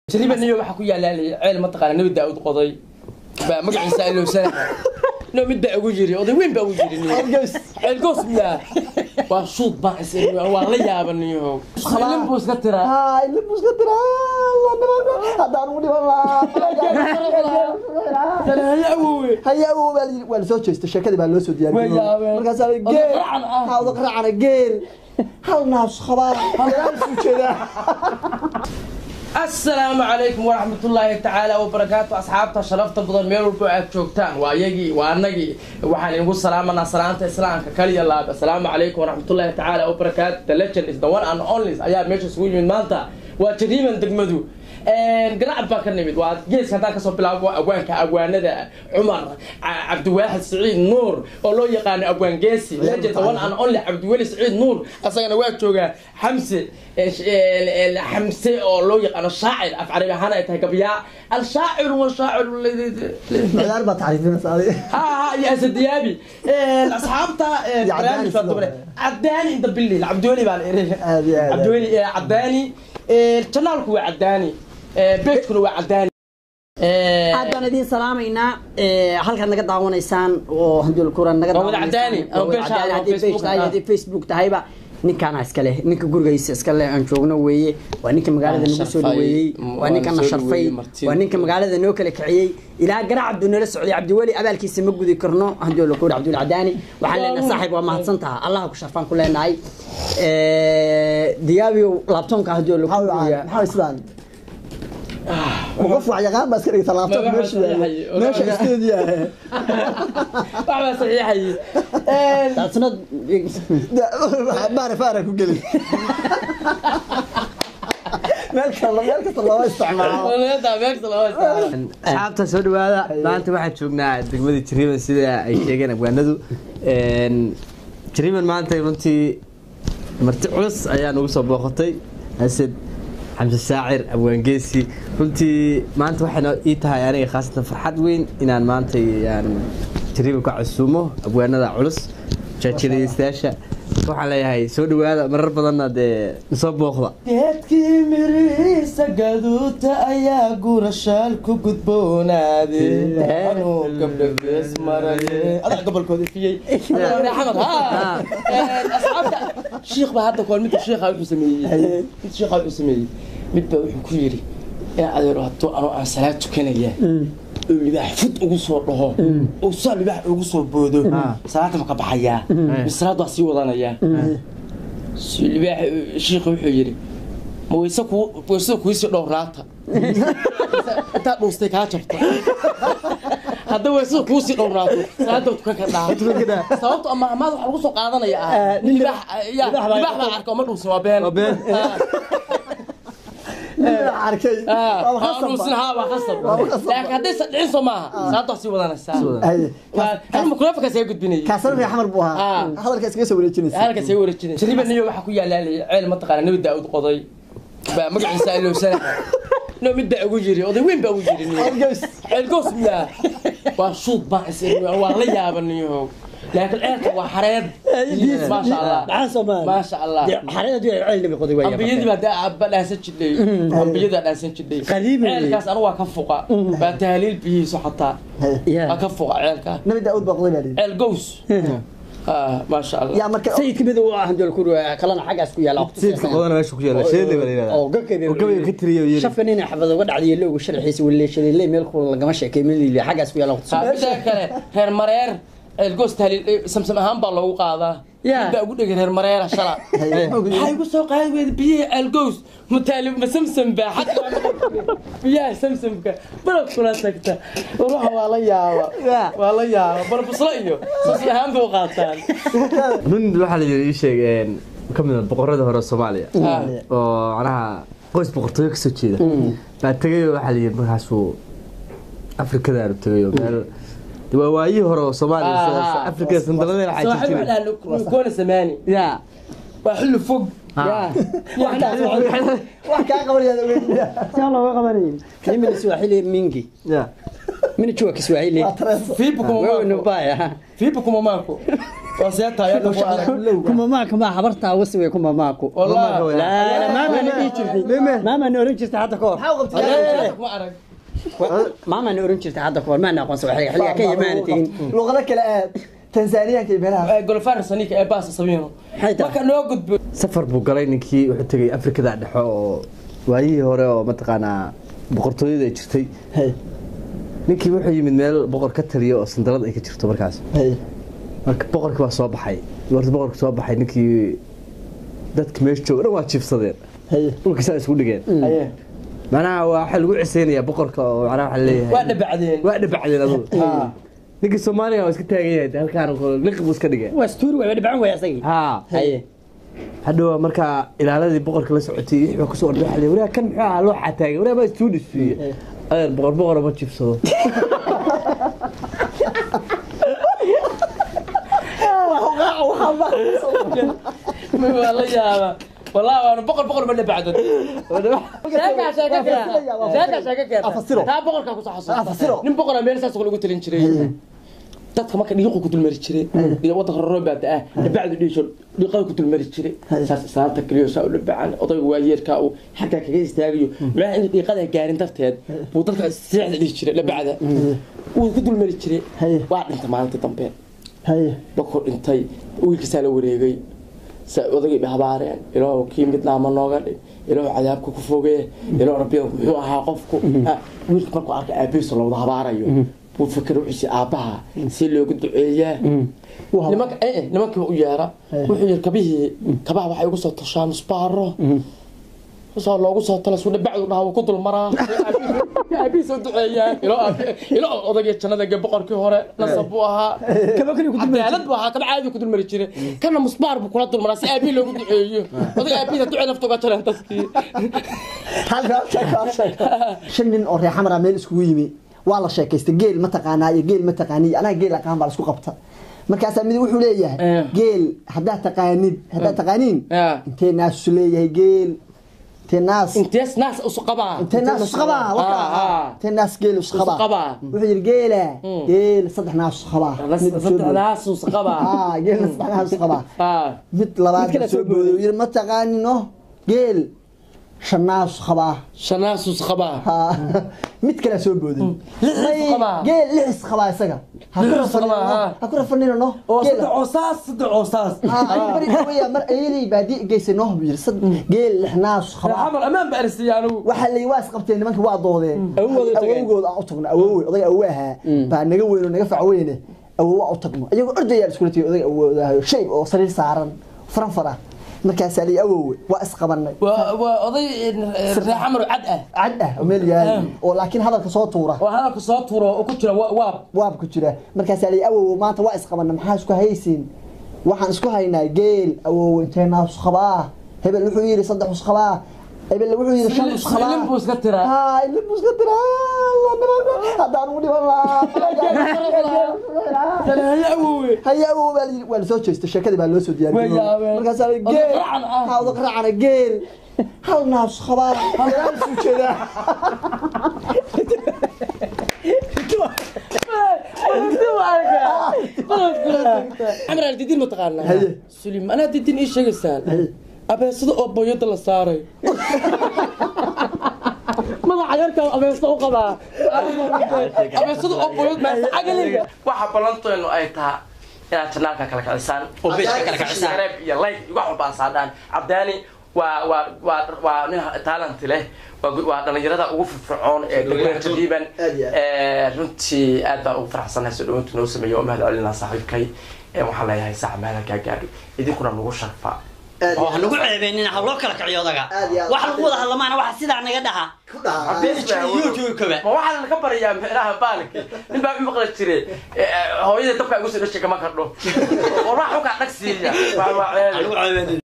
تقريبا اليوم waxa ku yaala ceel ma taqaan nabi daawud qoday ba magaciisa ilo sana no mid baa ugu jiri oday weyn baa ugu jiri ceel goos miya waa shuud baa isir waa la yaabanayo khalan buu iska tira ilbus ka tira hadaan u dhibaa هيا ولا سو جيست شركتي با لو سو ديارين markaas ay geel hawda qaracana geel hal naas khabar hal soo jeeda السلام عليكم ورحمة الله تعالى وبركاته أصحابتا شرفتا بدن ميل walba aad joogtaan waa yagi waa anagi waxaan igu salaamana salaanta islaamka kaliya laab السلام عليكم ورحمة الله تعالى وبركاته the legend is the one and only ayaa meesha isugu yimid maanta waa jariiman degmadu قرعب باكر نميد وجيس هذا كسب بلعبوا أبوانك أبواندا عمر عبد الواحد سعيد نور الله يقان أبوان جيسي لجت وان أنا أقول عبد الواحد سعيد نور أصلا أنا واقف شوقة حمسة حمسة الله يقان الشاعر أفعل هنا يتهكبيا الشاعر والشاعر ما أربعة تعرفين صاري ها يا سديابي الأصحاب تا عداني أنت بالليل عبد الواحد بالإيران عبد الواحد عداني القناة هو عداني بيتكم هو عداني عدنا دين سلامينا halka naga daawanaysaan oo handul kuran naga daawanaysaan oo beesha Facebook tahayba ninkan iska leh ninka gurigaysa iska leh aan joogno weeye waa ninka magaalada nagu soo dhaweeyay waa ninka na sharfay waa ninka magaalada noo kala kiciyay ilaa garaac dunala socday Cabdi Wali abaalkiisa ma gudi karno handul kuran Cabdi Cadaani waxaan leenahay saaxiib waa mahadsantahay Allah ku sharfan ku leenahay diyaabiyo laabtoonka handul kuran maxaa islaan وقف وعيقان بس كده ثلاثة ماشي استوديو واحد صحيحي سند بعرف أنا كوكلي مالك الله استعمال أصحابتا soo dhawaada maanta waxaan joognaa degmada Jariiman sida ay sheegeen abwaanadu Jariiman maanta runtii marti culus ayaa nagu soo booqatay asad حمزة الشاعر أبوان جيسي قلتي ما أنت واحد إيتها يعني خاصة فرحات وين إن أنا ما أنت يعني تريبك عسومه أبوان هذا علص شاشة يستاشى روح علي هاي سودو هذا مرة بدنا ده نصاب بأخذ تهتكي مريسة قدوت أيا قرشال كوكت بونادي أنو قبل بس مرة أنا قبل كودي فيه أنا حمد ها أصحاب الشيخ بهذا كل متى الشيخ أبو سمية الشيخ أبو سمية متى كويري يا أدري رحت أنا صلاة كنية اللي بحفظ أقصر له وصل اللي بحفظ أقصر بودو صلاة مقبحية بصلاة ضعسي وضنايا اللي بحفظ الشيخ وحيري ما ويسكو يسير راتا أنت نوستيك هاتشفت هذا ويسكو يسير راتا صلاة تكون كده صوت أما ما أقصر قاعدنا يا اللي بحفظ ما أعرف ما نوصل وبين عركي وصلها وخسر لكن هذا عيسى معها صارت تحسي وضعنا الساعة هل مكلفك سيقود بني كسر في حمر بوها هذا الكاس يسوي الجنس هذا الكاس يسوي الجنس تقريبا اليوم waxa ku yaala ceel ma taqaan nabi daawud qoday ba magaciisa ilo sana no mid baa ugu jiri oday weyn baa ugu jiri ceel goos miya waa shuud baa isir waa la yaabanayo لكن الآن وحريد ما شاء الله ما شاء الله حريد عيل نبي قضي وياه بيدي بدأ بلا سجل لي بيدي أنا سجل لي قديم عيلكاس أنا وكفقة بتهليل به صحتها أكفقة عيلك نبي داود بقضي لي عيل جوس ما شاء الله يا مركز سيد كبده وعنده الكرة كلنا حاجة سكويا لا سيد قضانا ماشي كويا شيء اللي بلينا أو قكبي كتري شفنين حفظ وقعد عليه لو وشرح يسوي اللي شيء اللي ملك ولا جماعة كمل اللي حاجة سكويا لا هير مرير الجوست هل سمسم أهم بالله قاعدة يا بقول لك هير مرير شلا هاي قصة قاعدة بيه الجوست متعلم مسمسم بحد يا سمسم بلا كنا سكتة وروح والله يا بلا بصليه سمسم أهم بوقاتان من الواحد اللي يشيء كم من البقرة ده هو الصومالية وعناها قوس بقرطوية كسوتشيدا بعد تجيو واحد اللي مرهسو أفريقيا ده بتجيو وايي هرو صومالي افريقيا سندلنا راح تجي صاحب على كون زماني يا وحلو فوق يا واحد قبل يا ان شاء الله قبلين من السواحلي مينجي يا من تشوك سواحلي في بكم ماكو في بكم ماكو وسيتها يا كما معك ما حبرتها وسوي كما معكو والله لا ما نجي ما نورنجست حتى كور ما أعرف ما نورنجست حتى كور ما نقص وحي خليها كي ما نتين luqada kale aad tansaaniya kay beelaha قول فارس نيك باس صبينه ما كان لو قد safar buu galay ninkii wuxuu tagay Afrikada dhexe oo waayihii hore oo mataqaanaa boqortooyada ay jirtay ninkii wuxuu yimid meel boqor ka taliyo oo sandalad ay ka jirto markaas marka boqorkii waa soo baxay warta boqorka soo baxay ninkii dadka meesha jooga waa jiifsadeen dhulkiisa isku dhigeen macnaha waxa lagu ciseynayaa boqorka oo macnaha waxa leeyahay waa dhibacdeen adoo ninkii Soomaaliya waa iska taagan yahay halkaan ninkii buu iska dhigay واستور ويدبعون ويا ها hadhow marka ilaaladii boqorka la socotay wuxuu ku soo orday waxa leeyahay kan maxaa loo xataagay waraa ma stuudisiyo ayr boqor ma jibsado والله يا والله انا بقر ما بعد شاكا افسره تا بقرka ku saxsan nin boqor Ameerikaas oo lagu talin jiray dadka marka dhiiqo ku dul mari jiray iyo wadanka roobaad ah bacdu dhiiqo ku dul mari jiray saarta kaliyo saa u dhabacan odayga waayeerka oo xagga kaga istaagayo ma in dhiiqada gaarin darteed buu dadka siixda dhigi jiray la bacda uu ku dul mari jiray waa dhinta maalinta dambe boqor intay wiilkiisa la wareegay odagii habaareen ilaa kii mid laama nooga dhig ilaa cadaabka ku fogee ilaa rabbiga wuxuu ahaa qofku wiilka markuu arkay aabihiisa loo habaarayo buu fikir wixii aabaha si loogu duceeyaa nimankii u yeera wuxuu yiri kabaha waxay ugu soo tashaan isbaaro soo loogu soo tala soo bacdu dhaw ku dul maraa aabihiisa duceeyaa ilaa odagii jannada boqorkii hore nasab uu ahaa kaba kali ku dul cadaalad buu ahaa kaba caadi ku dul mari jiray kana musbaar buu kula dul maraa si aabihi loogu duceeyo odag aabihiisa ducee naftoga jaran taskii shan nin oo reer xamar meel isku yimi waa la sheekaystay geel ma taqaanaa iyo geel ma taqaanii anaga geel aqaan baa isku qabta markaas mid wuxuu leeyahay geel hadaa taqaaniin intee naas leeyahay geel انتاس ناس اسقبا ناس قيل اسقبا وحير قيله قيل صدح ناس اسقبا صدح ناس اسقبا قيل صدح ناس اسقبا مثل لبعض سوبودو ما تقانينو قيل شناس اسقبا مثل سوبودو قيل لحس اسقبا اسقا هكذا فنينو نو صدع عصاص مر ايلي بادي جيسنو بير صد قيل لحناس اسقبا حمر امام بارسيانو waxa la iwaas qabteen nimanka waa doodeen awowgood aan u tagno oday awaha baa naga weyn oo naga facweyne awow u tagno ayagoo ordaya isku leeyay oday awoodahay shay oo sariir saaran faranfara markaas ali awow waa isqabanay waa oday xamar cad ah meel yaal oo laakiin hadalka soo tuura oo ku jira waab ku jira markaas ali awow maanta waa isqabanay maxaa isku haysiin waxaan isku haynaa geel awow intee naas qabaa hebel wuxuu yiri saddex usqabaa hebel wuxuu yiri shan usqabaa limbus ka tira hadaan u dhibanaa هيا ولا سو جيست شكدي با لو سو دياري markaas geel hawda qaracana geel hal naas khabar hal soo jeeda عمر الدين متقالنا سليم انا الدين ايش شيغسان ابي سد او بويد لا ساري ما عيرك ابي سو قبا ابي سد او بويد ما عقلي waxa balanto inuu ay tahay inaad channelka kala kacsan oo beeshka kala kacsan iyo like wax walba saadaan Abdaani waa nin talent leh waa dhalinyarada ugu firfircoon ee taqriiban runtii aad baan ugu faraxsanahay soo dhawaantu noo sameeyo oo mahad celinaa saaxiibkay waxaan leeyahay saac meelka gaadho idinkuna nagu sharfa oo nagu ceebeenin hawlo kala kaciyoodaga wax lagu wada hadlamaana wax sida naga dhaha YouTube kabe ma waxa laga bariyaa meelaha baalki in baa maqla jiray hooyada dabka ugu soo dhashay kama kardho oo wax ka dhagsiiya waa ceebeen